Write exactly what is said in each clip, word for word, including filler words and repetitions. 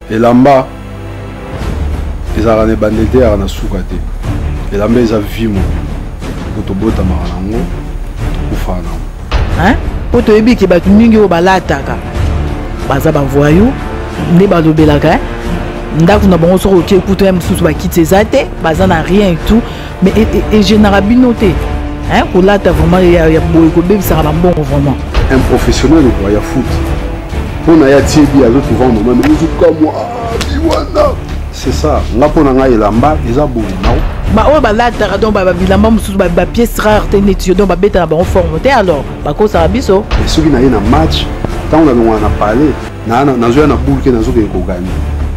elamba ezala ne bandete ya na suka te elamba eza vimo kotobota marango kufana hein poto yebi ke batu mingi o balataka baza ba voyou ne balobelaka ndako na bango soko ke kuto même sous ba kiteza te baza na rien et tout mais et général binoté hein ko lata vraiment ya ya boy ko bebisa ba bon vraiment un professionnel quoi ya foot on a ya tiebi à l'autre vendre même comme moi biwana c'est ça nga pona nga elamba eza boy non ba o ba lata donc ba bilamba mususu ba pièce rare te netio donc ba beta na ba forme te alors ba ko sa biso et ceux qui na na match quand on a on a parlé na na zo na boule que na zo ko gagner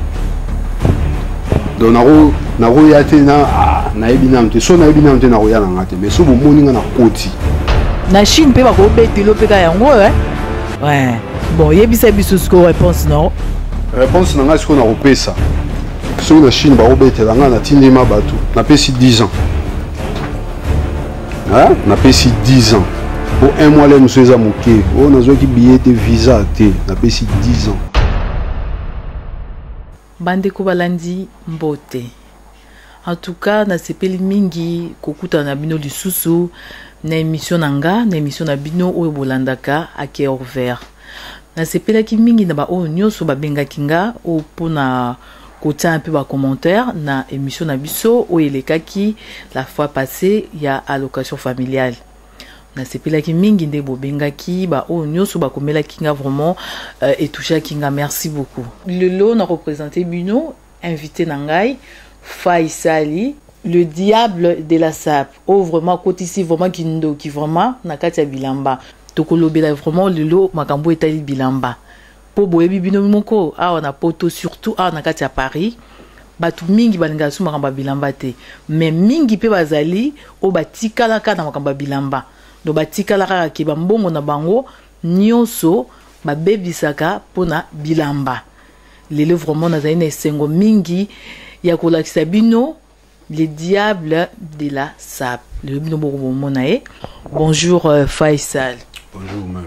donc naro naro ya te na na ebina mte so na ebina mte na roya na ngate mais so bo moni nga na koti na Chine pe ba ko betelo pe ka yango ouais ouais bon yebisa biso ko réponse non réponse na nga siko na repesa so na Chine ba obetela nga na tindima batu na pesi dix ans hein na pesi dix ans pour un mois là nous sommes à moquer oh na zo ki billet de visa te na pesi dix ans bande ko balandi mbote en tout cas na sepeli mingi kokuta na bino lisusu na émission nanga na émission na bino oyo bolandaka à cœur vert na sepela ki mingi na ba oyo nyoso babenga kinga o pona kota un peu ba commentaire na émission na biso oyo elekaki la fois passée ya allocation familiale na sepela ki mingi nde bobengaki ba o nyoso ba komela kinga vraiment euh, et toucher kinga merci beaucoup lelo na représenté bino invité nangai Faisali le diable de la sape oh vraiment côté ici vraiment kindo qui vraiment na kati ya bilamba tokolobela vraiment lelo makambo etali bilamba po boyebi bino moko awa na poto surtout awa na kati ya Paris batu mingi balinga su makambo bilamba te mais mingi pe bazali o batikala ka na makambo bilamba do batikala ka ke bambongo na bango nyonso babebisaka pona bilamba lelo vraiment na zaina esengo mingi ya kolakisa bino les diables de la sape le bino boko monae bonjour euh, Faisal bonjour mère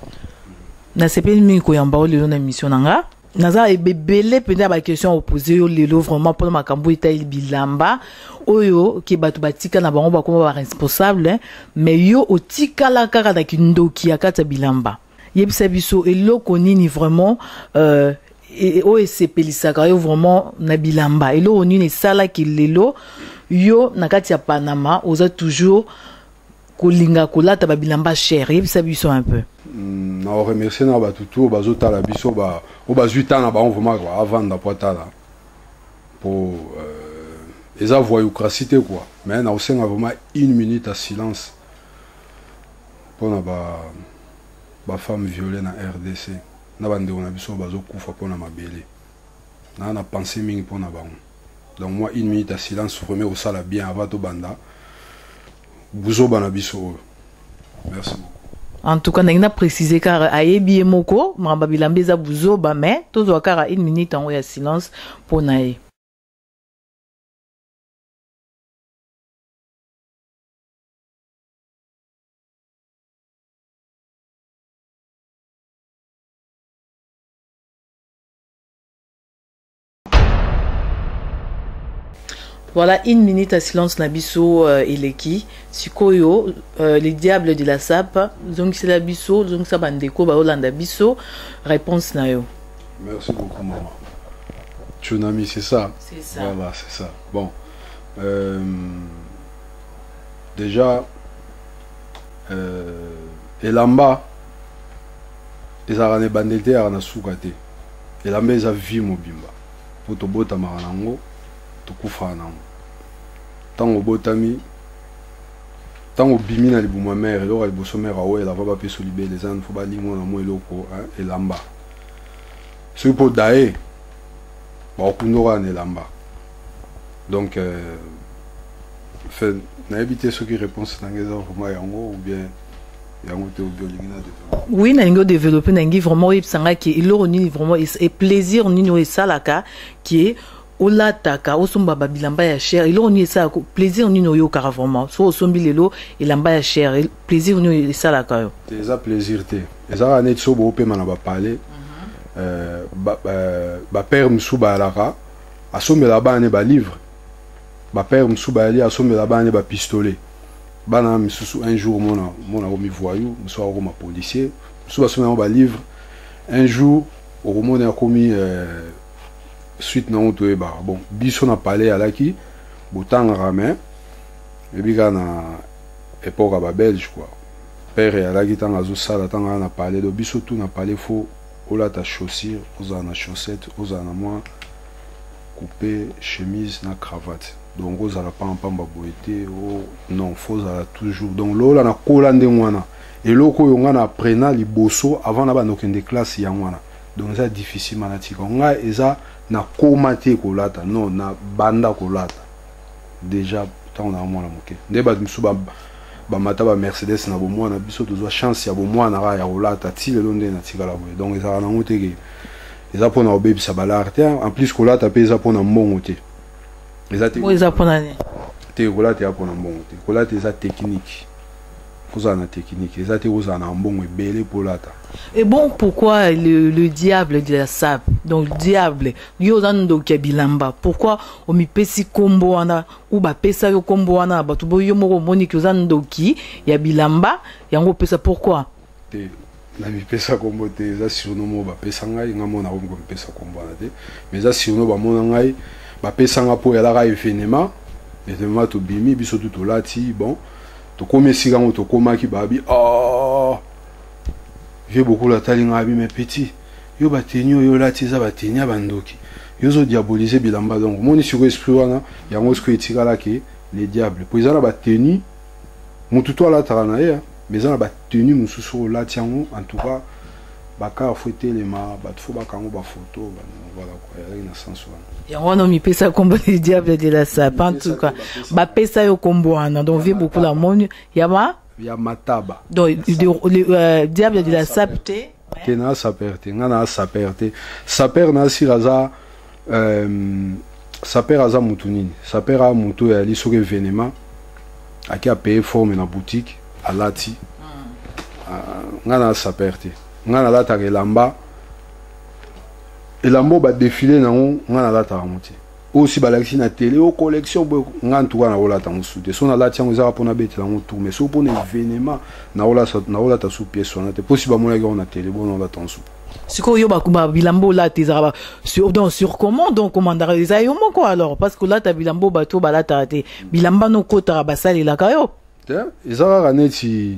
na sepeli mingi ko yamba o lelo na mission nanga naza ebebele penda ba question opposé yo lelo vraiment pour makambo itaili bilamba oyo ke batu batika na bango ba koma ba responsable mais yo otika la kaka na kindoki ya kata bilamba yebisa biso eloko nini vraiment euh et o esepelisaka yo vraiment na bilamba eloko nini sala ki lelo yo na kati ya Panama oza toujours kolinga kolata ba bilamba cher yebisa biso un peu na remercier na ba tutu bazo tala biso ba o bazuita na ba on vraiment avant da potala pour euh eza voyoucratie te quoi mais na osenga vraiment une minute à silence pour na ba ba femme violée na R D C na bande on a biso bazo kufa pour na mabele na na pensé mingi pour na ba donc moi une minute à silence vraiment au sala bien avant to banda buzo bana biso merci beaucoup. En tout cas, n'a précisé car ayebi moko mamba bilambeza buzo ba mais tozo kara une minute en ya silence pour nae. Voilà une minute à silence na biso euh, eleki sikoyo euh, les diables de la sape donc c'est la biso donc ça bandeko ba Hollande biso réponse na yo. Merci beaucoup maman. Tsunami c'est ça. C'est ça. Voilà, c'est ça. Bon. Euh, déjà euh elamba ezarane bandete ara na sukate. Elamba eza vie mobimba. Poto bota maranango tokufa nango tango botami tango bimi na libuma mère eloko liboso mère awo ela va ba peso libele za nfo ba limo na mo eloko hein elamba ce po dae ba okundora na elamba donc euh fait na habité ce qui réponse na ngeza vraiment yango ou bien yango te obiolingina de oui na ngo développer na ngi vraiment ipsanga ki iloro ni vraiment et plaisir ni no esalaka qui est olataka osomba ba bilamba ya cher ilo ni esa plaisir ni no yo kara vraiment so osombi lelo elamba ya cher plaisir ni esa la ka yo eza plaisir te eza net so bo pe mana ba parler euh, ba, ba, ba père msu ba alaka asomela bana ba livre ba père msu ba ali asomela bana ba pistolet bana msusu un jour mona mona omi voyou msu a ma policier msu ba somela ba livre un jour au mona a commis euh, suite na on to ba bon biso na parler alaki botanga ramen et puis na époque ba belge quoi père et alaki tanga zo sala tanga na parler de biso tout na parler faux ola ta chaussure oza na chaussette oza na moi coupé chemise na cravate donc oza la pas pamba boité oh non faut ala toujours donc lola na kola ndengwana et loko yonga na prena liboso avant na ba nokende classe ya ngwana donc ça difficile manatika nga eza na komate kolata non na banda kolata déjà tant on a moi la moke ndeba msuba ba mata ba Mercedes na bomwa na biso tozwa chance ya bomwa na ra ya olata ti le londe na tika la boye donc ezala na ngoteke eza pona obebisa balarte en plus kolata pe eza pona mbongo te eza te eza pona ne te kolata ya pona mbongo te kolata eza technique koza na technique eza te koza na mbongo ebele polata. Et bon, pourquoi le, le diable de la sape, donc le diable, yozando kabilamba, pourquoi on mi pesi kombo ana ou ba pesa yo kombo ana ba tubo yo moko moni yozando ki ya bilamba yango pesa pourquoi? Te na mi pesa kombo te za surnom mo ba pesa ngai nga mona ko pesa kombo ana te mais za surnom ba mona ngai ba pesa nga po ya la ra événement événement to bimi biso tout lati bon to komesi nga to komaki babi oh j'ai beaucoup la talinga mais petit yo batenyo yo lati za batenya bandoki yo zo diaboliser bilamba donc moni sur esprit wana yango sko etikala ke les diables pour ezala bateni mutu to la tarana ya mais ezala bateni mususu lati yango en tout cas baka fouetter les ma bat fo bakango ba photo voilà quoi il y a une sens wana yango no mi pesa kombo les diables de la sape en tout cas ba pesa yo kombo wana donc vi beaucoup la moni yama ya mataba donc le euh, diable de la sape te te na saperte ngana saperte saper na siraza euh saper aza mutunini saper a mutu ya liso ke venema aki a payer forme na boutique alati ngana saperte ngana lata ke lamba elambo ba défiler nango ngana lata ramuti aussi balaki na télé au collection ngan tout na ola tango soute so na lati yango za pona beti na tout mais so pona événement na ola na ola ta sous pièce on était possible mo la na télé bon on la tango siko yo ba kuba bilambo la tezara sur donc sur comment donc commandera les ayo moko alors parce que là ta bilambo bato bala tarate bilamba no kota ba sali la kayo te ezara neti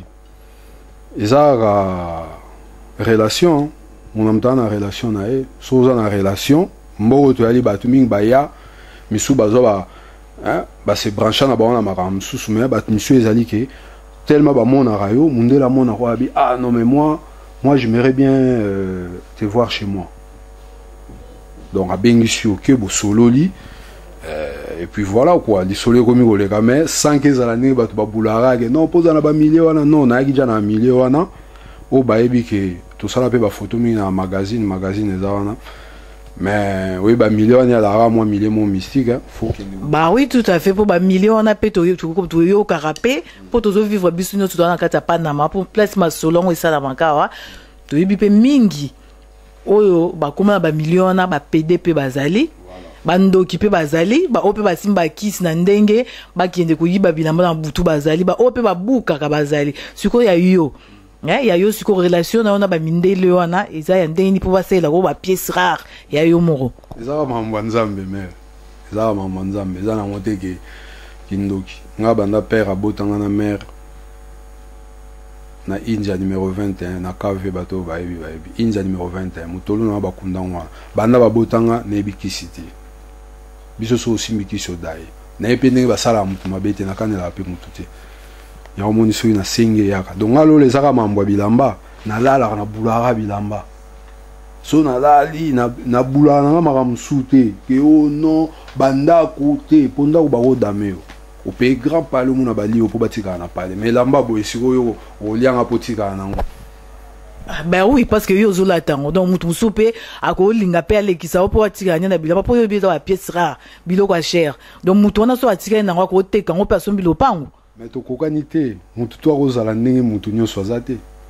ezara relation mon amtana relation na e so za na relation mbo to ali batu ming baya misu bazo ba hein ba se brancha na ba na maram susu mais ba monsieur ezali ke tellement ba mon arayo mundela mon arabi ah non mais moi moi j'aimerais bien euh, te voir chez moi donc a bengi ok bo sololi euh, et puis voilà quoi li solo komi ko le mais sans que za la ne ba to ba bulara ke non poza na ba million wana non na ki jana million wana o ba ebi ke to sala pe ba photo mi na magazine magazine za wana. Mais oui, bah million il y a la moi million mon mystique hein. Faut qu'il bah oui tout à fait pour bah million on a pété comme tout yo carapé pour tous vivre bisino tout dans la carte pas na ma pour place ma solon et ça la manka to yibi mingi oyo bah comment bah million on a bah P D P bazali bando ki pe bazali ba ope ba simba kis na ndenge ba kiende ko yiba bilamba na butu bazali ba ope ba buka ka bazali siko ya yo il y a eu une relation on a ba mindele wana eza ya ndeni po basela ko ba pièce rare ya yo moro eza mambo nzambe mais eza mambo nzambe eza na moteke kindoki nga banda père abotanga na mère na India numéro vingt et un na kave bato ba ebi ba ebi India numéro vingt et un mutolo na ba kundangwa banda babotanga na ebikisiti biso so simbikisi odai na epende ba sala mutu mabete na kanela pe mutu te ya omoni soki na senge yaka donc alo les aka mambo bilamba na lala na bulara bilamba so na lali na na bulara na maka msute ke o non banda kote ponda ko bako dameo o pe grand pale mu na bali o po batika na pale mais lamba bo esiko yo o lianga potika na ngo. Ben oui parce que yo zo la tango donc mutu musupe ako linga pe alekisa o po atika nya na bilamba po yo biza ba pièce rare biloko cher donc mutu ona so atika na ngo ko teka ngo personne bilo pango. Mais to kokanité mutu to rozala ndenge mutu nyo swazate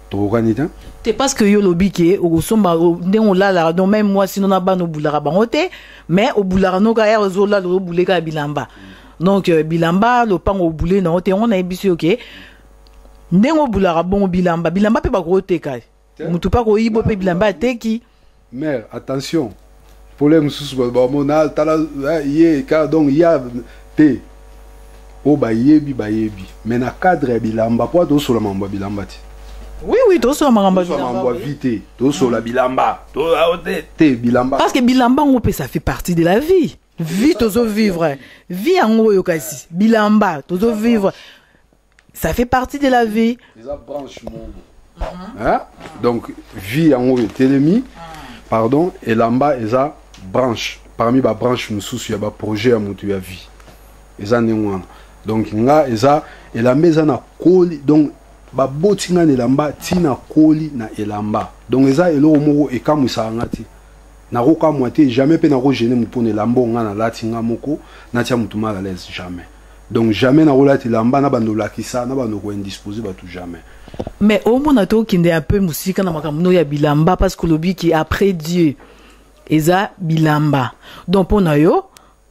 tokokani te te parce que yo lobi ke okosomba ndenge olala donc même moi sinon na bana obulaka bango te mais obulaka noka ya ozolala obuleka bilamba donc euh, bilamba lopango obule na te on a ebisi ok ndenge obulaka bon bilamba bilamba pe bakoteka mutu pa ko yibo pe bilamba teki mère attention problème sous ba tala ye ka donc ya te o ba yebi ba yebi mais na cadre ya bilamba po to solo mamba bilamba ti oui oui to solo mamba bilamba vite to solo bilamba to te bilamba parce que bilamba on peut ça fait partie de la vie vie tozo vivre vie en yo kasi bilamba tozo vivre ça fait partie de la vie ça branche mon hein donc vie en haut telemi pardon et lamba eza branche parmi ba branche mususu ya ba projet ya mutu ya vie eza nengwana donc nga eza elamba eza na koli donc ba botinga ne lamba tina koli na elamba donc eza eloko moko ekamwisa ngati na roka moite jamais pe na ro gêner mutu ne lamba nga na latinga moko na tia mutu mal à l'aise jamais donc jamais na rolati lamba na bando lakisa na bando ko indisposé ba tout jamais mais au moins to kinde un peu musika na makamno ya bilamba parce que lobi qui après Dieu eza bilamba donc pona yo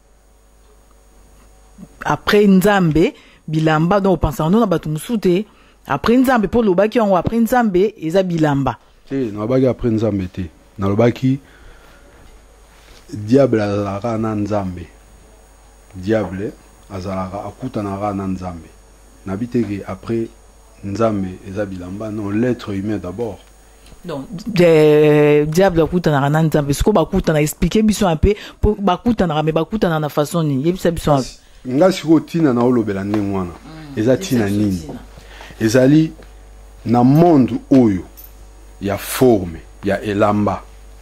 après nzambe bilamba donc pensant na batu musute après nzambe pour lobaki on après nzambe eza bilamba te na baki après nzambe te na lobaki diable azalaka na nzambe diable azalaka akutanaka na nzambe nabiteke après nzambe eza bilamba non l'être humain d'abord donc de diable akutanaka na nzambe siko bakutana expliquer biso un peu pour bakutana mais bakutana na façon ni yebisa biso nga siko tina na olobela ndenge wana eza tina nini ezali na monde oyo ya forme ya elamba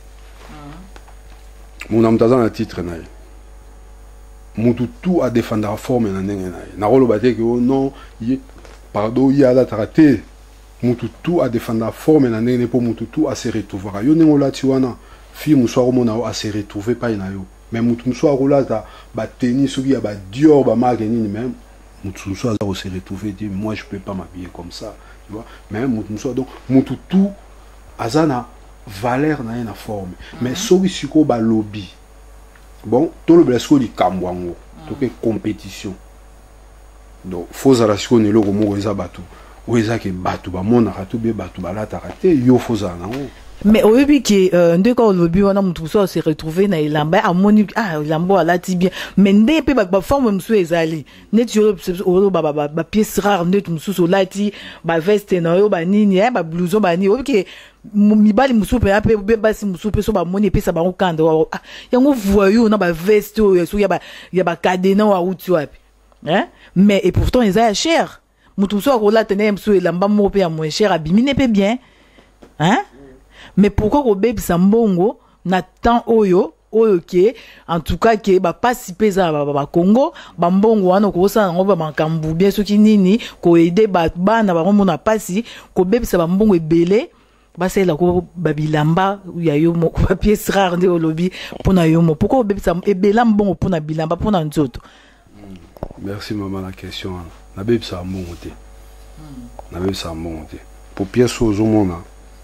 muna mutaza na titre na ye mutu tout a défendre la forme na ndenge na ye na koloba te ke oh non ye pardon ye alataka te mutu tout a défendre la forme na ndenge po mutu tout a se retrouver yo ndenge olati wana fille musu akomona a se retrouver pa na yo mais mutu musu akolata ba tennis soki ya ba Dior ba marque nini même mutu musu aza se retrouver dit moi je peux pas m'habiller comme ça tu vois mais mutu musu donc mutu tout azana valeur na na forme mais soki siko ba lobby bon tout le blasco di kambwango to ke compétition donc faut ala siko ne loko moko eza batu o eza ke batu ba mona ka to be batu balata ka te yo faut za na mais au début qui ndeko lobby wana mutu so se retrouver na elamba amoni ah elamba ala ti bien mais ndé pe ba forme musu ezali net yo o ba ba ba pièce rare net musu so lati ba veste na yo ba nini eh ba blouson ba ni o ke mibali musu pe ape be basi musu pe so ba moni pe sa ba okanda ah yango voyou na ba veste o so ya ba ya ba cadena wa uti wapi hein mais et pourtant ils a cher mutu so ko lati na musu elamba mo pe ya moins cher abimine pe bien hein mais pourquoi ko bebisa mbongo na temps oyo oyo ke en tout cas ke ba pasi pesa ba ba Congo ba mbongo wana ko sa ngo ba makambu bien soki nini ko aider ba bana ba mona pasi ko bebisa ba mbongo ebele ba sela ko ba bilamba ya yo mo ba pièce rare de lobby pona yo mo pourquoi bebisa ebela mbongo pona bilamba pona nzoto. Merci maman la question na bebisa mbongo te na bebisa mbongo te pour pièce au mona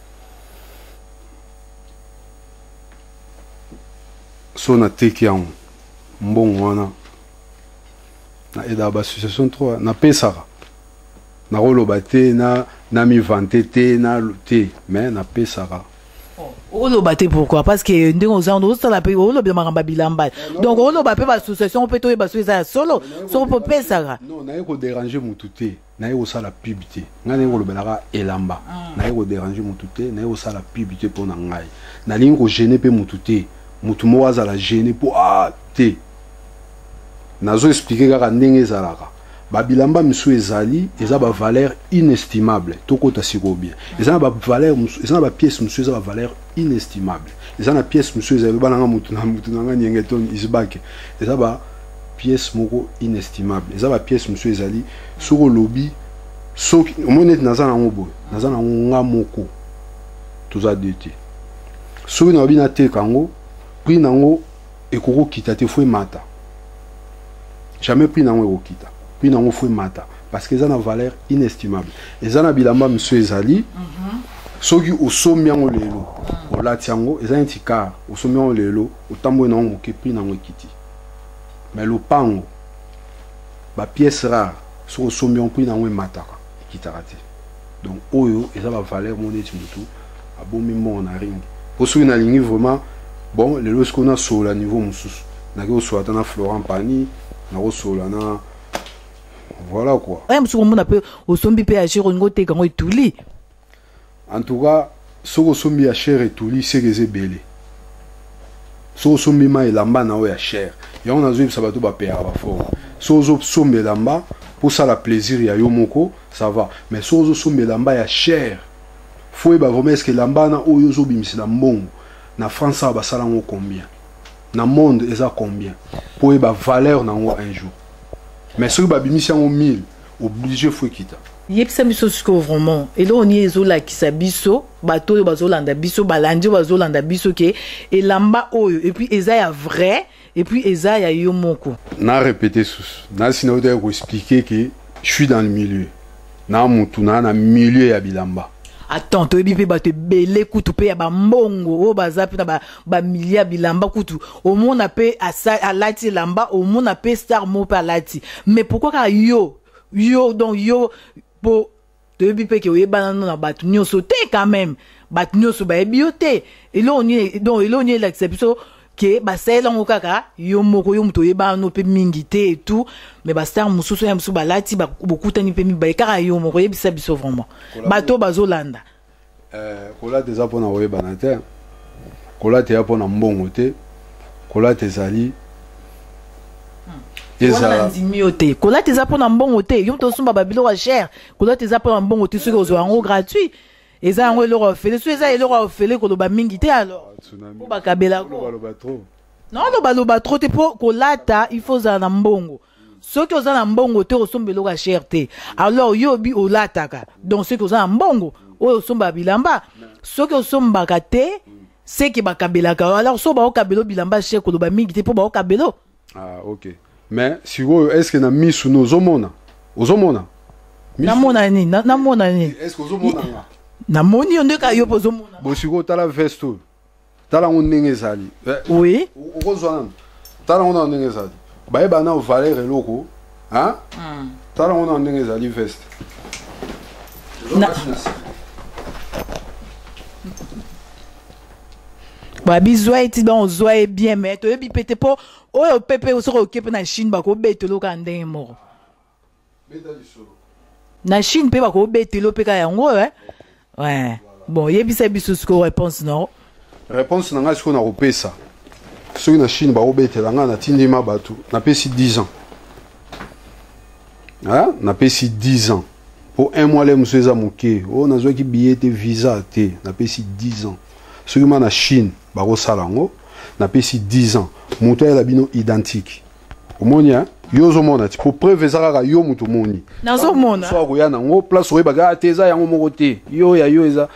so na teki yango mbongo wana na eda ba association trois na pesaka na koloba te na na mi vante te na te mais na pesaka o loba te pourquoi parce que ndenge ozando so la pe o loba makamba bilamba donc o loba pe ba association pe to ba so eza solo so po pesaka non na ko déranger mutu te na yo sala publicité ngane ko lobelaka elamba na yo déranger mutu te na yo sala publicité pona ngai na lingi ko gêner pe mutu te mutu mo azala gêné pour ah te nazo expliquer kaka ndenge ezalaka ba bilamba misu ezali eza ba valeur inestimable tokota siko bien eza ba valeur eza ba pièce misu eza ba valeur inestimable eza na pièce misu ezali bana nga mutu na mutu na nga nyengeton isbake eza ba pièce moko inestimable eza ba pièce misu ezali soko lobby soki omonete nazana ngobo nazana nga moko toza dete soki na bina te kango prix nango ekoko kita te fo mata jamais prix nango ekoko kita prix nango fo mata parce que ça na valeur inestimable et ça na bilamba monsieur ezali soki osombi yango lelo olati yango eza neti car osombi yango lelo otamboli nango moke prix nango ekiti mais lopango bapièce rare soki osombi yango prix nango emataka ekitaka te donc oyo eza bavaleur mo neti motu abomi mbongo na ringi po soki nalingi vraiment bon lelo soki nasola niveau mosusu naki osola ata na Florent Pagny nakosola na voilà quoi aya mosuku omona mpe osombi mpe ya chere olingi oteka yango etuli en tout cas soki osombi ya chere etuli seke eza ebele soki osombi ma elamba na oyo ya chere yango nazoyebisa bato bapeyaka bafort soki ozosomba elamba mposala plaisir ya yo moko ça va mais soki ozosomba elamba ya chere fo oyeba vraiment eske elamba na oyo ozobimisela mbongo na France awa basala yango combien na monde eza combien po oyeba valeur nango un jour mais soki babimisi yango mille obligé fo ekita yebisa biso sikoyo vraiment eloni ezolakisa biso bato oyo bazolanda biso balandi oyo bazolanda biso ke elamba oyo et puis eza ya vrai et puis eza ya yo moko na répété sous na sina oyo expliquer que je suis dans le milieu na mutu na na milieu ya bilamba attends toyebi mpe bato ebele kutu mpe ya bambongo oyo baza mpe na bamilie ya bilamba kutu omona mpe alati elamba omona mpe star mo mpe alati mais pourquoi kaka yo yo donc yo po toyebi mpe ke oyebana no na bato nyonso te quand même bato nyonso bayebi yo te eloni donc eloni elakisa biso ke basayelango kaka yo moko yo moto oyebana no mpe mingi te et tout mais bastar mosusu ya mosusu balati bokutani mpe mibale kaka yo moko oyebisa biso vraiment bato bazolanda kolata eza mpona koyebana te kolata eza mpona mbongo te kolata ezali ndimi yo te kolata eza mpona mbongo te yo moto osomba babiloko ya chere kolata eza mpona mbongo te soki ozwa yango gratuit eza yango eloko ya ofele soki eza eloko ya ofele koloba mingi te alors po bakabelako non lobaloba trop te mpo kolata il faut ozala na mbongo soki oza na mbongo te osomba eloko ya chere te alors yo obi olataka donc soki oza na mbongo oyo osomba bilamba soki osombaka te seki bakabelaka alors so baokabelo bilamba chere koloba mingi te mpo baokabelo ah ok mais sikoyo est ce que na misu no ozomona ozomona namona nini namona nini est ce que ozomona nga namoni yo ndeka yo pozomona bo sikoyo tala veste oyo tala ngo ndenge ezali oui okozwa nano tala ngo na ndenge ezali bayeba na valeur eloko hein tala ngo na ndenge ezali veste babizwa eti donc ozwa ye bien mais toyebi pete mpo oyo pepe soki oke mpe na chine bakobetela oka ndenge moko na chine mpe bakobetela mpe ka yango ouais bon yebisa biso sikoyo réponse non réponse na ngai sikoyo nakopesa soki na chine bakobetela ngai natindima bato napesi dix ans napesi dix ans po un mois le mosu eza moke oyo nazwaki billet te visa te napesi dix ans soki ma na chine bakosala yango napesi dix ans moto ayela bino identique omoni yo ozomona ti po preuve eza kaka yo moto omoni nazomona so akoya nango place oyebaka te eza yango moko te yo ya yo eza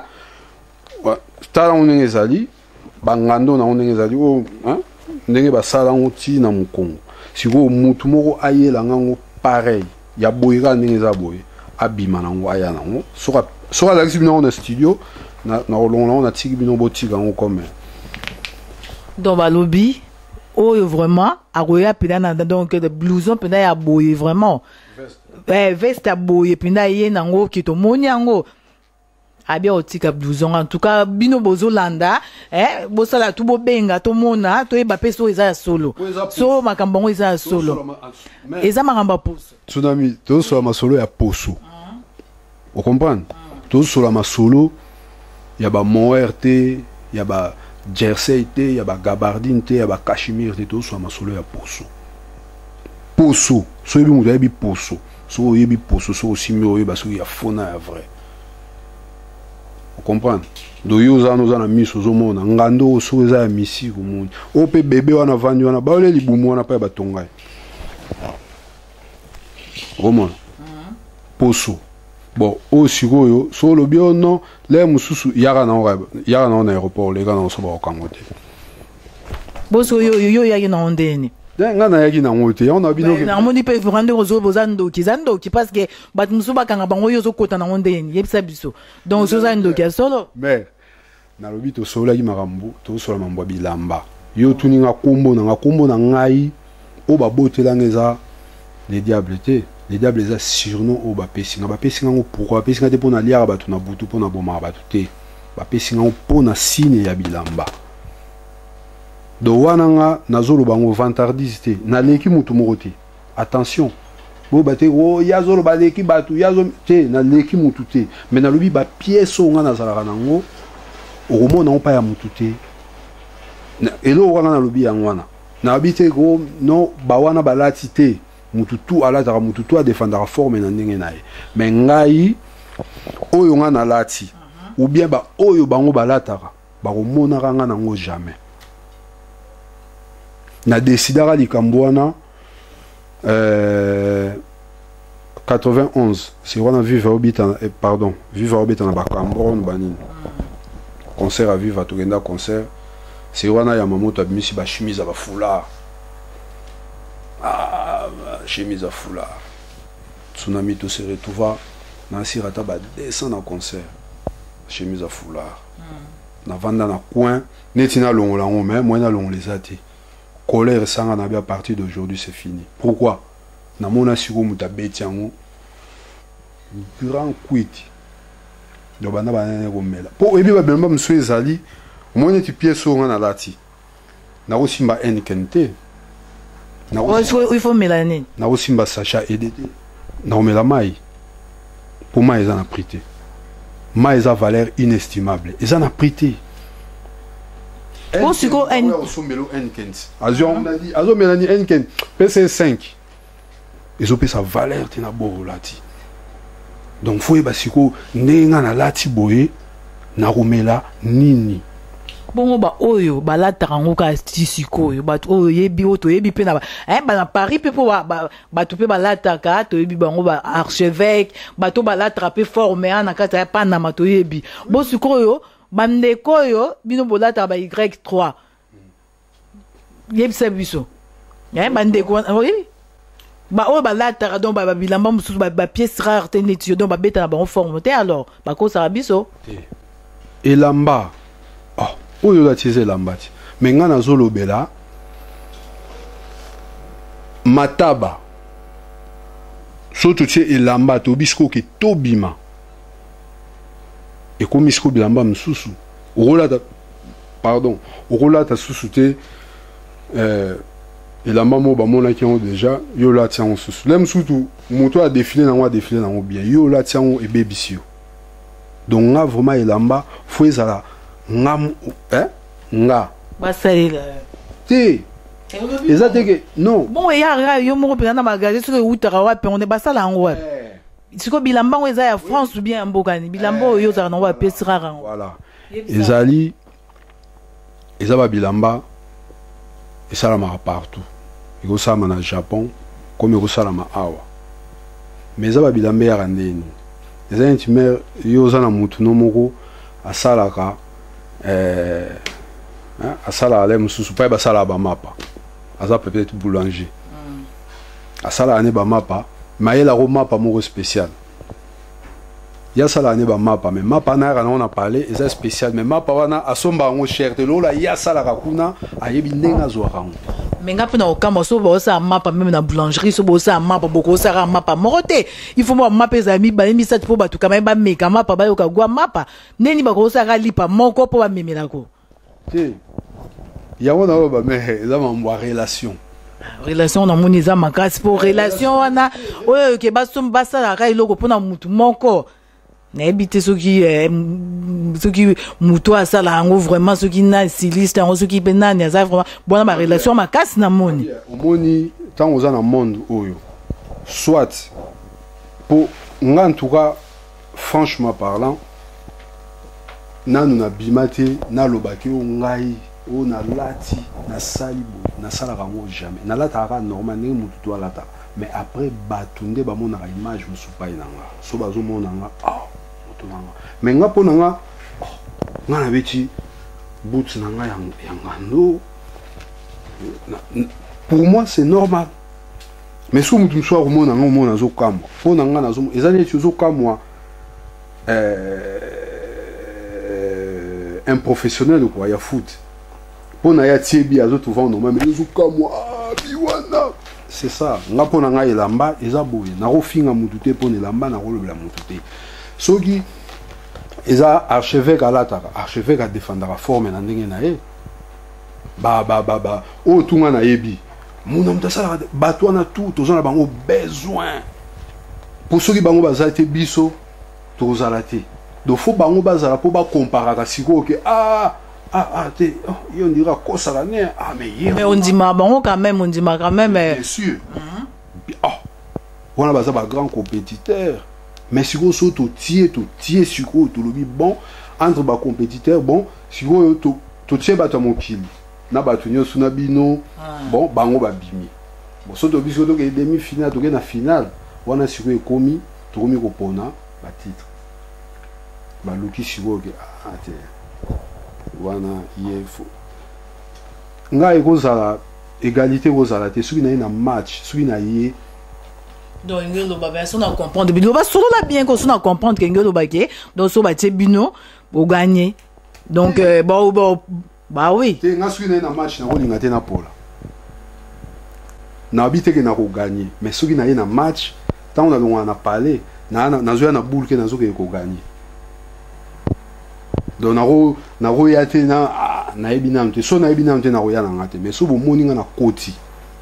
tala yango ndenge ezali bangando nango ndenge ezali oyo ndenge basala yango ti na mokongo sikoyo motu moko ayelanga yango pareil ya boye kaka ndenge eza boye abima nango aya nango soki alakisi bino yango na studio na kolongola yango natiki bino botika yango comme donc balobi oyo vraiment akoya mpena na donc blouson mpena ya boye vraiment veste ya boye mpena ye nango ke tomoni yango abia otika blouson en tout cas bino bozolanda eh bosala tu bobenga tomona toyeba mpe so eza ya solo so makambo yango eza ya solo eza makambo ya poso tsunami tozosola masolo ya poso ocomprendre tozosola masolo ya bamoer te ya ba jersey te ya bagabardine te ya bacachemire te tozosola masolo ya poso poso so oyebi moto ayebi poso so oyebi poso so osimbi oyeba soki ya fona ya vrai ocomprendre do yo oza wana oza na miso ozomona ngando oyo soki eza ya misiki omoni oyo mpe bebe wana vandi wana baolia libumu wana mpe ya batongai okomona poso bon oyo sikoyo so olobi oyo non le mosusu yaka nango na aéroport leka nango so bakokango te boso yo yo yaki nango ndeni nga na yaki na ngote on a bino na moni pe vrande rozo bozando ki zando ki parce que bat musuba kanga bango yo zo kota na ngonde yeni yebisa biso donc zo zando ki solo mais na lobi to sola ki makambo to sola mambo bilamba yo tuninga kombo na nga kombo na ngai o ba botela ngeza les diables te les diables za surnom o ba pesinga ba pesinga ngo pourquoi pesinga te pona liara batu na butu pona boma batu te ba pesinga ngo pona signe ya bilamba do wana nga nazolo bango vantardise te na leki mutu moko te attention bo bate o yazolo ba leki batu yazo te na leki mutu te mais na lobi ba pièce nga na zalaka nango o mona on pa ya mutu te elo wana na lobi yango wana na habite go no ba wana balati te mutu tu alata mutu tu a défendre forme na ndenge nae mais ngai oyo nga na lati ou bien ba oyo bango balataka ba ko mona nga nango jamais na décidera likambo wana euh quatre-vingt-onze c'est wana vivre obita pardon vivre obita na bakambron banini concert à vivre togenda concert c'est wana ya mamoto abimisi ba chemise ba foulard ah chemise à foulard tsunami to se retrouva na sirata ba descend en concert chemise à foulard na vanda na coin netina longola ngo mais moi na longola zati colère sanga na bia à partir d'aujourd'hui c'est fini pourquoi na mona siko muta betiango grand quit do bana bana ko mela po ebi ba bemba mso ezali mona ti pièce nga na lati na ko simba enkente na ko il faut melanin na ko simba sacha edete na ko mela mai pour moi ils en a prité mai ils a valeur inestimable ils en a prité bon siko en sombelo enkente azo on a dit azo melani enkente P C cinq ils ont payé sa valeur tina bo lati donc faut y basiko nenga na lati boye na romela nini bon ba oyo balata rango ka sisiko yo ba oyo yebi oto yebi pe na eh ba na Paris pe po ba ba to pe balata ka to yebi bango ba archevêque ba to balata pe formé na kata ya pa na mato yebi bo siko yo bandeko yo bino bolata ba Y trois yebi sabiso eh bandeko oui ba o ba la tara donc ba bilamba mususu ba pièce rare teneti donc ba beta na ba forme te alors ba ko sa biso et lamba oh oyo la tize lamba ti mais nga na zolo bela mataba soto tie elamba to bisko ke tobima et comme bisko bilamba mususu rola pardon rola ta susu te euh et la maman ba mona ki on déjà yo la tian sous l'aime surtout moto a défilé na moi défilé na bien yo la tian et bébisio donc nga vraiment elamba faut ezala ngam hein nga ba salila te ezate que non bon et ya yo mo pe na magasin sur utara wa pe on est basala ngo wa siko bilamba ngo eza ya France ou bien mbokani bilamba yo za na wa pe sirara ngo voilà ezali ezaba bilamba et ça la partout il go ça na Japon comme il go ça la awa mais ça ba bilambe ya randeni les intimes yo za na mutu no moko asalaka euh hein asala ale mususu pa ba sala ba mapa asa peut-être boulanger asala ane ba mapa mais la mapa moko spécial ya sala ne ba mapa mais mapa na ra on a parlé c'est spécial mais mapa wana asomba ngo cher te lola ya sala ka kuna ayebi ndenga zo rango mais nga pena okamba so bo sa mapa même na boulangerie so bo sa mapa boko sa ra mapa morote il faut mo mapa ezami ba mi sa po batu kama ba meka mapa ba yo ka gwa mapa neni ba ko sa ra lipa moko po ba memela ko te ya wana ba me eza mambo relation relation na moni za makasi po relation wana oyo ke ba so ba sa ra iloko pona mutu moko na ebite soki soki muto asala yango vraiment soki na styliste yango soki pe nani aza vraiment bona ba relation makasi na moni omoni tant oza na monde oyo soit pour nga en tout cas franchement parlant nanu na bimate na lobaki o ngai o na lati na salibo na sala rango jamais na lata ka normal ne mutu to lata mais après batunde ba mona image musupa inanga so bazo mona nga ah mais nga pona nga nga na beti boots na nga yang ngando pour moi c'est normal. Mais si mutu mso akomona nga omona azokamwa mpo na nga nazo eza neti ozokamwa un professionnel quoi ya foot mpo na ya tie bi azotrouva normal mais ozokamwa biwana c'est ça nga mpo na nga elamba eza boye nakofinga mutu te mpo na elamba nakolobela mutu te soki eza archevêque alataka archevêque adefendaka forme na ndenge na ye ba ba ba ba oyo tunga nayebi muna mutu asalaka bato wana tu toza na bango besoin po soki bango bazala te biso tozala te donc fo bango bazala mpo bakomparaka sikoyo ke ah ah ah te oh, yo ndira kosala ne ah mais ye mais on dit ma bango quand même on dit ma quand même bien sûr oh wana baza ba grand compétiteur mais sikoyo so totie totie sikoyo tolobi bon entre ba compétiteur bon sikoyo to totie bato ya mokili na bato nyonso na bino bon bango babimi bon so tobi sikoyo toke demi finale toke na finale wana sikoyo ekomi tokomi kopona batitre baluki sikoyo ke ah te wana ye fo ngai ekozala égalité ekozala te soki na ye na match soki na ye donc ngelo baba so na comprendre bino ba solo la bien ko so na comprendre que ngelo ba ke donc so ba tie bino o gagner donc euh, ba ba ba oui te nga soki na ye na match na kolinga te na pola na habite ke na ko gagner mais soki na ye na match tant on a longa na parler na na zo na boule ke na zo ke ko gagner donc nako nako ya te na na ebina mte so na ebina mte na ko ya na ngate mais so bo moninga na koti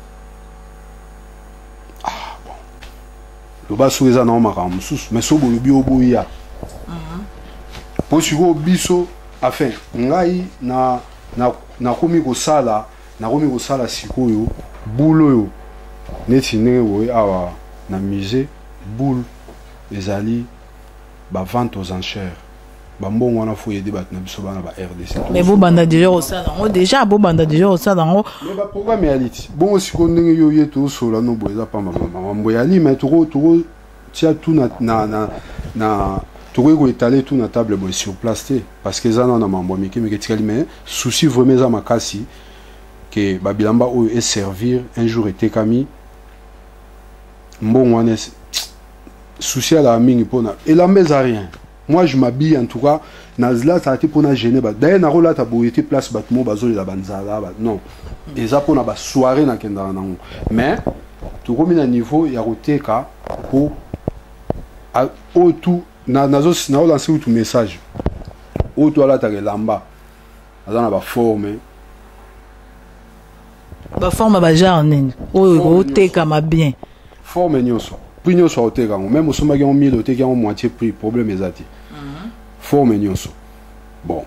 ah bon lo ba so eza na o maka mususu mais so bo lobi oboya mhm po siko biso enfin ngai na na na komi ko sala na komi ko sala sikoyo boule yo neti ndenge boye awa na musée boule ezali ba vente aux enchères bambongo wana fo yede bat na biso bana ba R D C mais bo banda déjà au ça dans déjà bo banda déjà au ça dans mais ba programme ya lit bon siko ndenge yo yeto sola no boza pa mama mambo ya li mais toko toko tia tout na na na na toko ko étaler tout na table boy sur place te parce que ça na mambo miki miki tikali mais souci vraiment za makasi que babilamba o est servir un jour était kami mbongo wana souci à la mingi pona et la maison rien. Moi je m'habille en tout cas nazla ça a été pour na gêner ba d'ailleurs na rola ta boyete place batmo bazoli la banzala ba non et ça pour na ba soirée na kenda na mais tout comme na niveau ya roteka pour au tout na nazo na lancer tout message au toi là ta lamba azana ba forme ba forme ba genre nini o roteka ma bien forme nyonso prix nyonso oteka même osoma ki en mille oteka en moitié prix problème ezati forme nyonso bon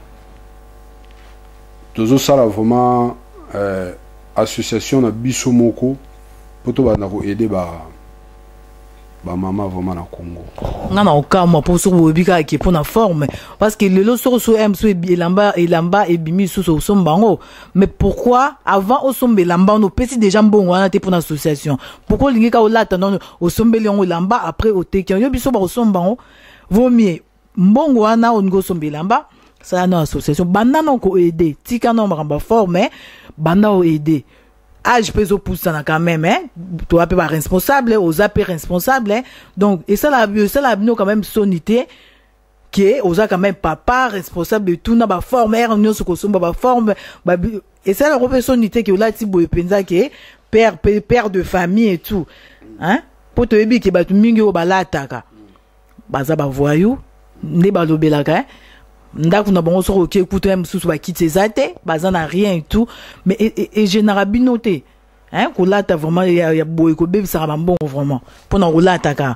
tozo sala vraiment euh, association na biso moko poto ba na ko aider ba ba mama vraiment na Congo ngana okama pour so bobika ki pour na forme parce que le lo so so m so elamba elamba et bimi so so sombango mais pourquoi avant au sombe lamba no petit déjà mbongo wana te pour na association pourquoi lingika o lata non au sombe le lamba après au teki yo biso ba o sombango vaut mieux mbongo wana on go sombe lamba ça na association banda non ko aider tika non maramba forme banda o aider âge peut pousser quand même hein toi pas responsable aux appels responsables hein? Donc et ça la ça la nous quand même sonité qui aux a quand même papa responsable de tout na ba forme er nous ce que ba forme et ça la responsabilité que là ti boye penza que père père de famille et tout hein pour te bi que ba tu mingi o balataka baza ba voyou ne ba lobelaka hein ndako na bango soko ki écoute même sous ba quitter zate baza na rien et tout mais et, et général noté hein ko lata vraiment ya ya boy ko bebi ça bon vraiment pour na lata ka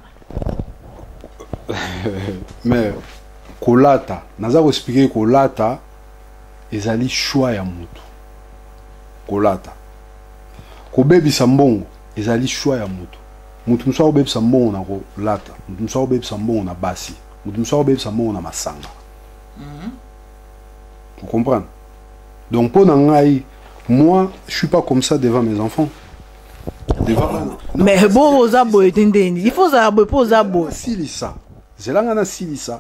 mais ko lata naza ko expliquer ko lata ezali choix ya mutu ko lata ko bebi sa mbongo ezali choix ya mutu mutu mso bebi sa mbongo na ko lata mutu mso bebi sa mbongo na basi mutu mso bebi sa mbongo na masanga. Mm-hmm. Vous comprenez? Donc pour Nangaï, moi je suis pas comme ça devant mes enfants. Devant non, mais bon aux abo il faut ça pour aux abo. Silisa. C'est là ngana silisa.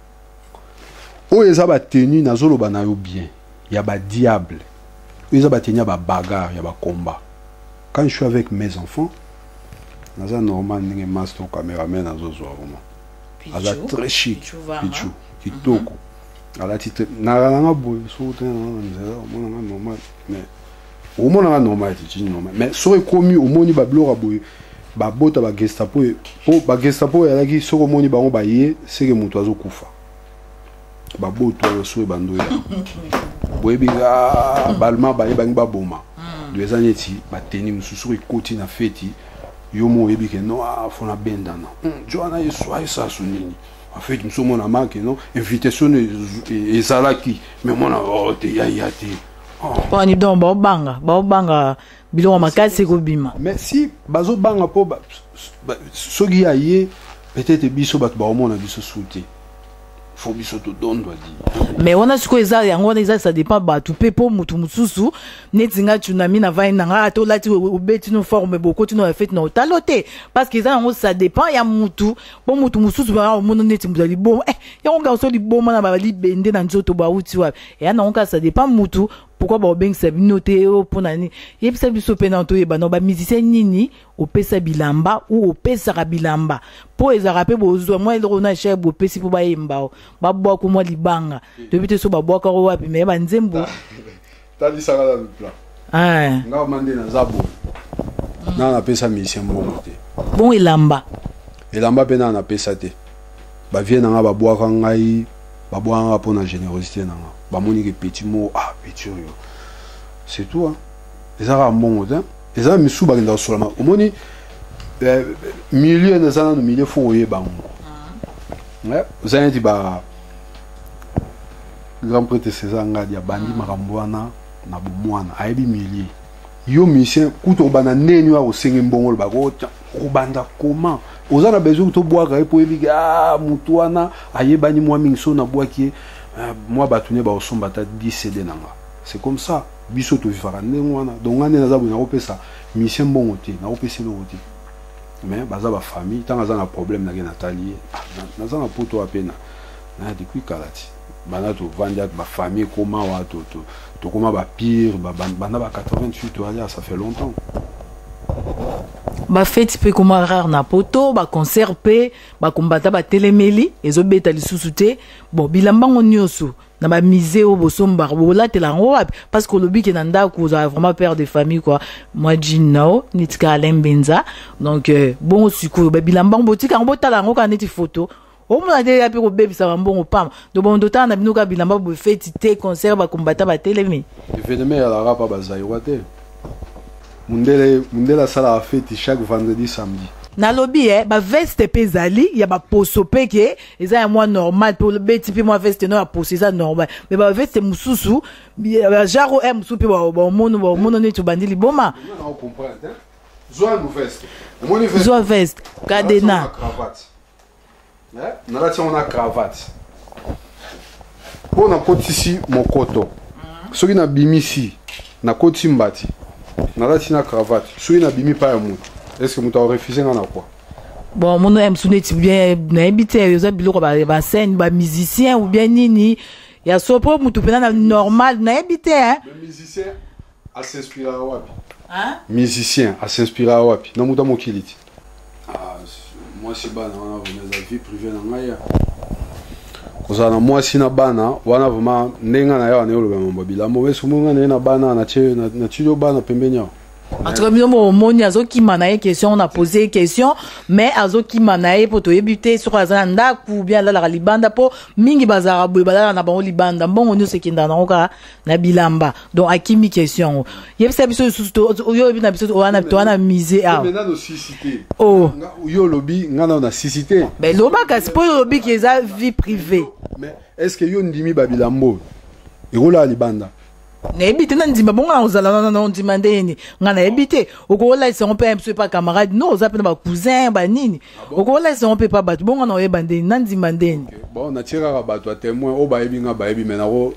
O ezaba tenu na zolo banayo bien. Ya ba diable. O ezaba tenu ba bagarre, ya ba combat. quand je suis avec mes enfants, naza normal ndenge master cameraman azozwa vraiment. Aza très chic. Pichou. Kitoko. Ala titre naranga boy so te na normal mais au moins na normal c'est normal mais so commis au moni ba blora boy ba bota ba gestapo po ba gestapo ya laki so moni ba on ba ye c'est que mutu azokufa ba boto so ba ndoya boy binga balma ba ba ba boma deux années ti ba teni mususu ikoti na feti yo mo yebi ke no afona bendana joana yeso ay sa sunini. En fait, nous sommes en marque, non? Invitation et Zalaki. Mais moi, oh, t'es yayate. On est dans Baobanga. Baobanga, bilon makasi c'est Gobima. Mais si, bazo banga po, sogi aye, peut-être biso bat baomo na biso souté. Faut biso to don doit dire. Mais on a ce que ça, yango na ça dépend ba tout pe po mutu mususu, netinga tsunami na vai nanga to lati obeti no forme beaucoup tu no fait no taloté parce que ça ça dépend ya mutu, po mutu mususu ba o mono neti muzali bon. Eh, yango ga so li bon na ba li bende na nzoto ba uti wa. Et ya na ça dépend mutu. Pourquoi ba obeng sa binoté o pona ni. Yeb sa biso penanto yeba no ba musicien nini o pesa bilamba ou o pesa bilamba. Po ezarape bozo moi le na chef bo pesi po ba yemba. Ba bo ko mo libanga. Depuis te so ba bo ka wapi me ba nzembo. Tali sala la plan. Ah. Nga mande na zabo. Na na pesa musicien mo te. Bon elamba. Elamba pena na pesa te. Ba vie na nga ba bo ka ngai ba bo nga po na générosité na nga. Ba moni ke petit mot ah petit yo. C'est tout hein. Les ara bon hein. Les ara misu ba nda solama. O moni milieu na zana no milieu fo oye ba. Ouais, vous avez dit ba grand prêtre César ngadi ya bandi makambo wana na bomwana ayebi milieu. Yo mission kuto bana neni wa osenge mbongo ba ko ko banda comment ozana besoin to boire pour ebiga ah mutu wana ayebani mwa mingso na boaki moi batune ba osomba ta dix C D nanga. C'est comme ça biso to vivara ndengwana donc ngane na zabu na opesa mission mbongo te na opesa lo te. Mais baza ba famille tant aza na problème na Nathalie na za na poto apena na de kui kalati bana to vanda ba famille comment wa to to to comment ba pire ba bana ba quatre-vingt-huit to aller ça fait longtemps ba fête pe comment rare na poto ba concert pe ba kombata ba telemeli ezo beta lisusu te bon bilamba ngonyoso na ba misé au bosomba bola te la ngwa parce que le bi ke nanda ko za vraiment père de famille quoi moi Gino nitka Alembenza donc euh, bon siko ba bilamba botika ngota la ngoka neti photo o mo na de ya pe ko bebi sa mbongo pam do bon dota na binoka bilamba bo fête te concert ba kombata ba telemeli événement ya la rapa ba zaïwate mundele mundela sala a fête chaque vendredi samedi. Na lobby eh ba veste pezali ya ba poso peke eza ya moi normal pour le beti pe moi veste no ya poso eza normal mais ba veste mususu ba jaro em mususu pe ba ba mono ba mono ne to bandili boma on comprend hein zoa no veste moni veste zoa veste cadena cravate hein na la on a cravate pour na kotisi mokoto soki na bimisi na koti mbati na la tina cravate soki na bimi pa ya mutu. Est-ce que vous avez refusé dans quoi? Bon, mon aime sonner bien, n'habiter, vous avez biloko ba ba scène, ba musicien ou bien nini. Il y a so pour mutu pena normal, n'habiter hein. Le musicien a s'inspirer à wapi? Hein? Musicien a s'inspirer à wapi? Non muta mokiliti. Ah, moi c'est bana, on a vraiment la vie privée na ngaya. Kozana moi sina bana, wana vraiment nenga na yo na yo lo ba bilamo, weso munga na bana na che na chilo bana pembenya. En tout cas, mon moni azo qui manaye question, on a posé question, mais azo qui manaye pour te débuter sur azanda ou bien là la libanda pour mingi bazara boy bala na ba libanda bon on se kinda na oka na bilamba donc akimi question yeb sa biso susto yo bi na biso wana to wana misé ah mais na no cité oh yo lobby ngana na cité mais loba ka c'est pas lobby qui est vie privée mais est-ce que yo ndimi ba bilambo ikola libanda na ebite na ndima bonga ozala na na ndima ndeni ngana ebite okola ils sont pas un peu pas camarade non oza pe na ba cousin ba nini okola ils sont pas pas batu bonga na oyeba ndeni na ndima ndeni bon na tira ka batu a témoin o ba ebi nga ba ebi mena ko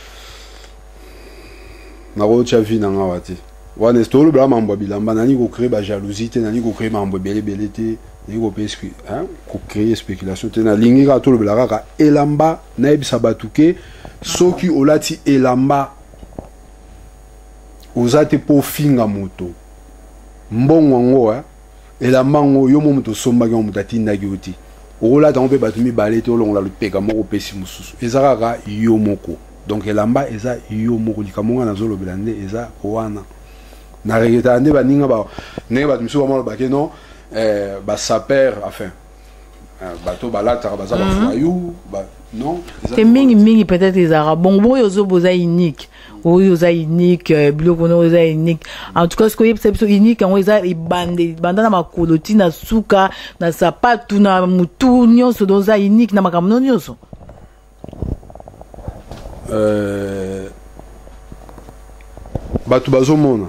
na ko cha vi na nga wati wana stolo bla mambo bilamba nani ko créer ba jalousie te nani ko créer mambo belé belé te nani ko pesque hein ko créer spéculation te na lingi ka tolo bla ka elamba na ebi sabatuke soki olati elamba ozate po finga moto mbongo ngo hein elamba ngo yo moto somba ngo mutatinda giuti ola ta mpe batumi balete olongola lupeka moko pesi mususu ezaka yo moko donc elamba eza yo moko likamonga nazolo belande eza wana na regeta ande baninga ba ne batumi so ba ba ke non euh ba saper enfin bato balata baza ba foyou ba non te mingi mingi peut-être ezara bon bon yozo boza unique oyo oza unique biloko no oza unique en tout cas ce que c'est unique on eza ibande bandana makolo tina suka na sapatu na mutu nyonso doza unique na makamno nyonso euh batu bazomona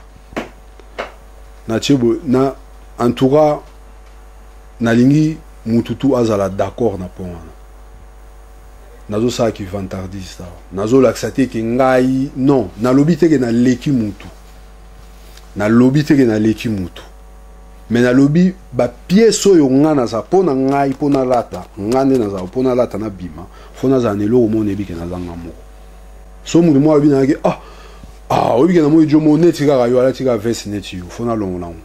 na chebo na en tout cas na lingi mututu azala d'accord na pona nazo sa ki vantardise nazo laxate ki ngai non na lobite ke na leki mutu na lobite ke na leki mutu mais na lobi ba pièce oyo ngana za pona ngai pona lata ngane na za pona lata na bima fona za nelo o mone bi ke na zanga moko so mu mo abi na ke ah ah obi ke na mo jo mo neti ka yo ala tika veste neti yo fona longo na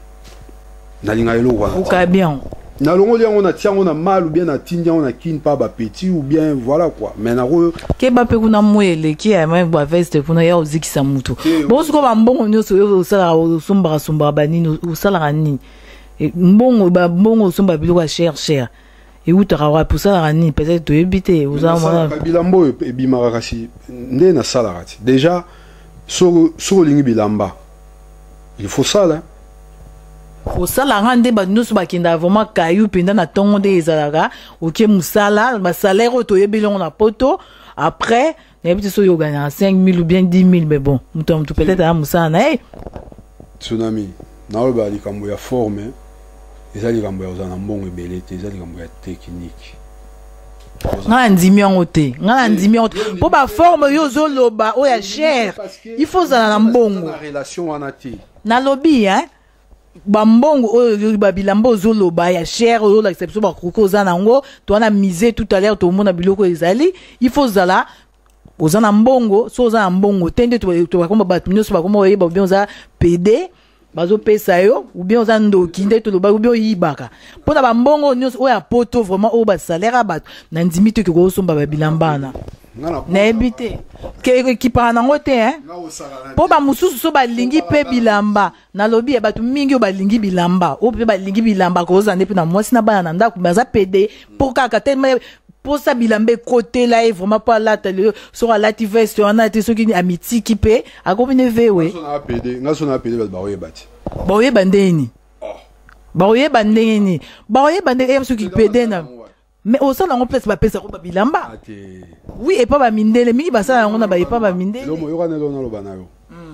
na linga elo kwa ka bien na longo liango na tiango na mal ou bien na tindia on a kin pas ba petit ou bien voilà quoi mais na ko ke ba pe kuna mwele ki ya ma ba veste kuna ya ozikisa mutu bo ko ba mbongo nyoso yo sala osomba somba banini osala ni mbongo ba mbongo osomba biloko cher cher et où tara pour ça ni peut-être to ebité oza mona bilambo e bimara kasi nde na sala rati déjà so so lingi bilamba il faut ça là au sala rande ba nusu ba kinda vraiment kayu penda na tongo de ezalaka OK musala ba salaire to yebelon na poto après na biti so yo gagner cinq mille ou bien dix mille mais bon muto muto peut-être à musala na eh tsunami na ba likambo ya forme ezali likambo ya ozana mbongo ebelete ezali likambo ya technique nga ndimi yango te nga ndimi yango po ba forme yo zo loba o ya cher il faut zala na mbongo na relation wana te na lobby hein ba mbongo oyo ba bilamba zo loba ya cher oyo la exception ba koko za nango to na miser tout à l'heure to mona biloko ezali il faut zala ozana mbongo so ozana mbongo tende to to ba komba ba nyonso ba komba oyeba bien za P D bazo pesa yo ou bien oza ndoki nde to loba ou bien yibaka pona ba mbongo nyonso oya poto vraiment o ba salaire ba na ndimi to ko somba ba bilambana na ebite ke ki pa na ngote hein po ba mususu so ba lingi pe bilamba na lobi ya batu mingi o ba lingi bilamba o pe ba lingi bilamba ko za ndepe na mwasi na bana na ndako baza P D po kaka tellement pour ça bilambe côté là et vraiment pas là sur la T V on a été ceux qui amitié qui paie à combien de oui on a pédé on a pédé ba oye bati ba oye bandeni ba oye bandeni ba oye bandeni ceux qui pédé na mais au sein on place ba pesa ko ba bilamba oui et pas ba mindele mi ba ça on a ba pas ba mindele lo mo yo kana lo na lo bana yo